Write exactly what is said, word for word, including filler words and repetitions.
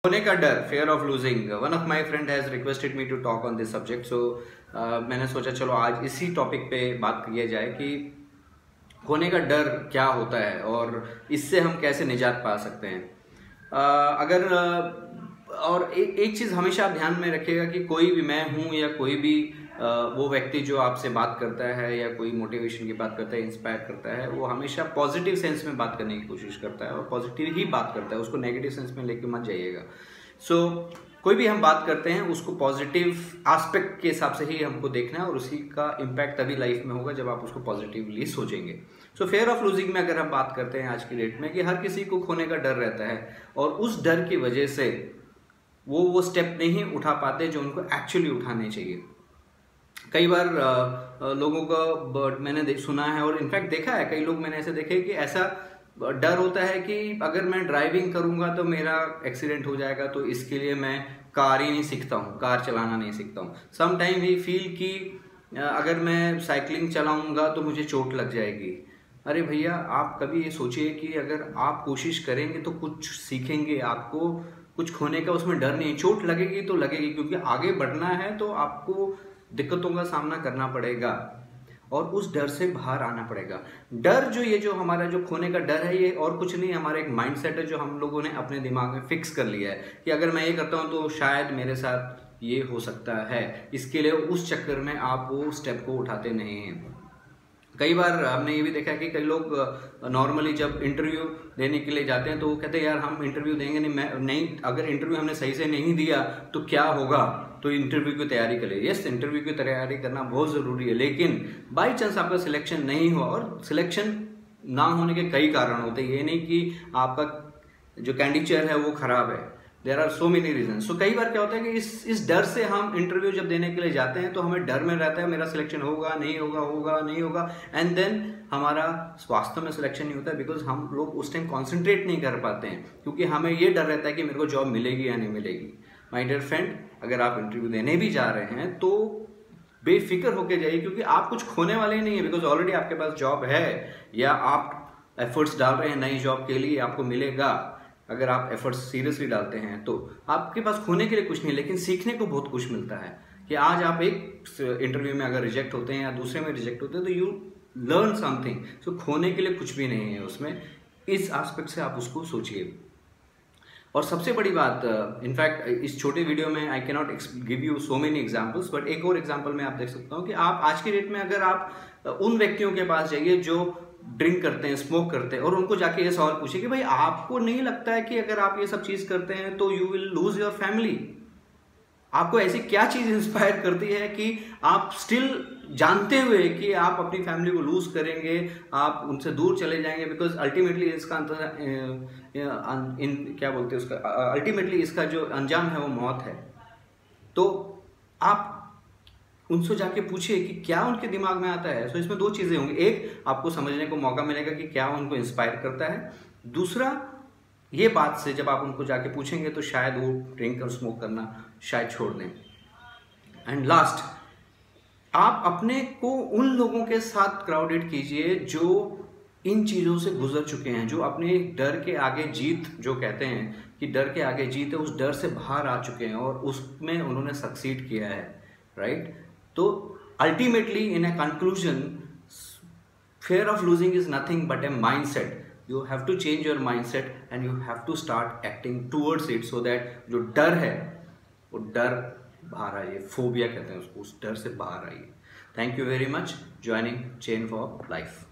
होने का डर, fear of losing. One of my friend has requested me to talk on this subject, so मैंने सोचा चलो आज इसी टॉपिक पे बात किया जाए कि होने का डर क्या होता है और इससे हम कैसे निजात पा सकते हैं। uh, अगर uh, और एक एक चीज़ हमेशा आप ध्यान में रखिएगा कि कोई भी, मैं हूँ या कोई भी uh, वो व्यक्ति जो आपसे बात करता है या कोई मोटिवेशन की बात करता है, इंस्पायर करता है, वो हमेशा पॉजिटिव सेंस में बात करने की कोशिश करता है और पॉजिटिव ही बात करता है, उसको नेगेटिव सेंस में लेके मत जाइएगा। सो so, कोई भी हम बात करते हैं उसको पॉजिटिव एस्पेक्ट के हिसाब से ही हमको देखना है और उसी का इम्पैक्ट तभी लाइफ में होगा जब आप उसको पॉजिटिवली सोचेंगे। सो फेयर ऑफ लूजिंग में अगर हम बात करते हैं आज की डेट में कि हर किसी को खोने का डर रहता है और उस डर की वजह से वो वो स्टेप नहीं उठा पाते जो उनको एक्चुअली उठाने चाहिए। कई बार आ, आ, लोगों का मैंने देख सुना है और इनफैक्ट देखा है, कई लोग मैंने ऐसे देखे कि ऐसा डर होता है कि अगर मैं ड्राइविंग करूंगा तो मेरा एक्सीडेंट हो जाएगा, तो इसके लिए मैं कार ही नहीं सीखता हूँ, कार चलाना नहीं सीखता हूँ। सम टाइम वी फील कि अगर मैं साइकिलिंग चलाऊंगा तो मुझे चोट लग जाएगी। अरे भैया, आप कभी ये सोचिए कि अगर आप कोशिश करेंगे तो कुछ सीखेंगे, आपको कुछ खोने का उसमें डर नहीं। चोट लगेगी तो लगेगी, क्योंकि आगे बढ़ना है तो आपको दिक्कतों का सामना करना पड़ेगा और उस डर से बाहर आना पड़ेगा। डर जो ये जो हमारा जो खोने का डर है, ये और कुछ नहीं, हमारा एक माइंडसेट है जो हम लोगों ने अपने दिमाग में फिक्स कर लिया है कि अगर मैं ये करता हूँ तो शायद मेरे साथ ये हो सकता है। इसके लिए उस चक्कर में आप वो स्टेप को उठाते नहीं हैं। कई बार हमने ये भी देखा है कि कई लोग नॉर्मली जब इंटरव्यू देने के लिए जाते हैं तो वो कहते हैं यार हम इंटरव्यू देंगे नहीं, मैं नहीं, अगर इंटरव्यू हमने सही से नहीं दिया तो क्या होगा, तो इंटरव्यू की तैयारी करें। यस, इंटरव्यू की तैयारी करना बहुत ज़रूरी है, लेकिन बाई चांस आपका सिलेक्शन नहीं हुआ, और सिलेक्शन ना होने के कई कारण होते हैं, ये नहीं कि आपका जो कैंडिडेट है वो खराब है। There are so many reason. So कई बार क्या होता है कि इस इस डर से हम इंटरव्यू जब देने के लिए जाते हैं तो हमें डर में रहता है मेरा सिलेक्शन होगा नहीं होगा, होगा नहीं होगा, एंड देन हमारा स्वास्थ्य में सिलेक्शन नहीं होता है, बिकॉज हम लोग उस टाइम कॉन्सेंट्रेट नहीं कर पाते हैं क्योंकि हमें ये डर रहता है कि मेरे को जॉब मिलेगी या नहीं मिलेगी। माय डियर फ्रेंड, अगर आप इंटरव्यू देने भी जा रहे हैं तो बेफिक्र होकर जाइए, क्योंकि आप कुछ खोने वाले ही नहीं है, बिकॉज ऑलरेडी आपके पास जॉब है या आप एफर्ट्स डाल रहे हैं नई जॉब के लिए, आपको मिलेगा। अगर आप एफर्ट्स सीरियसली डालते हैं तो आपके पास खोने के लिए कुछ नहीं, लेकिन सीखने को बहुत कुछ मिलता है कि आज आप एक इंटरव्यू में अगर रिजेक्ट होते हैं या दूसरे में रिजेक्ट होते हैं तो यू लर्न समथिंग। सो खोने के लिए कुछ भी नहीं है उसमें। इस एस्पेक्ट से आप उसको सोचिए। और सबसे बड़ी बात, इनफैक्ट इस छोटे वीडियो में I can not give you so many examples, but एक और एग्जाम्पल में आप देख सकता हूँ कि आप आज की डेट में अगर आप उन व्यक्तियों के पास जाइए जो ड्रिंक करते हैं, स्मोक करते हैं, और उनको जाके ये सवाल पूछिए कि भाई आपको नहीं लगता है कि अगर आप ये सब चीज करते हैं तो you will lose your family? आपको ऐसी क्या चीज इंस्पायर करती है कि आप स्टिल जानते हुए कि आप अपनी फैमिली को लूज करेंगे, आप उनसे दूर चले जाएंगे? बिकॉज अल्टीमेटली इसका इन क्या बोलते हैं उसका, अल्टीमेटली इसका जो अंजाम है वो मौत है। तो आप उनसे जाके पूछिए कि क्या उनके दिमाग में आता है। सो इसमें दो चीजें होंगी, एक आपको समझने को मौका मिलेगा कि क्या उनको इंस्पायर करता है, दूसरा ये बात से जब आप उनको जाके पूछेंगे तो शायद वो ड्रिंक और स्मोक करना शायद छोड़ दें। एंड लास्ट, आप अपने को उन लोगों के साथ क्राउडेड कीजिए जो इन चीज़ों से गुजर चुके हैं, जो अपने डर के आगे जीत, जो कहते हैं कि डर के आगे जीत है, उस डर से बाहर आ चुके हैं और उसमें उन्होंने सक्सीड किया है, राइट? तो ultimately in a conclusion, fear of losing is nothing but a mindset. You have to change your mindset and you have to start acting towards it so that जो डर है वो डर बाहर आइए, फोबिया कहते हैं उसको, उस डर से बाहर आइए। Thank you very much joining chain for life.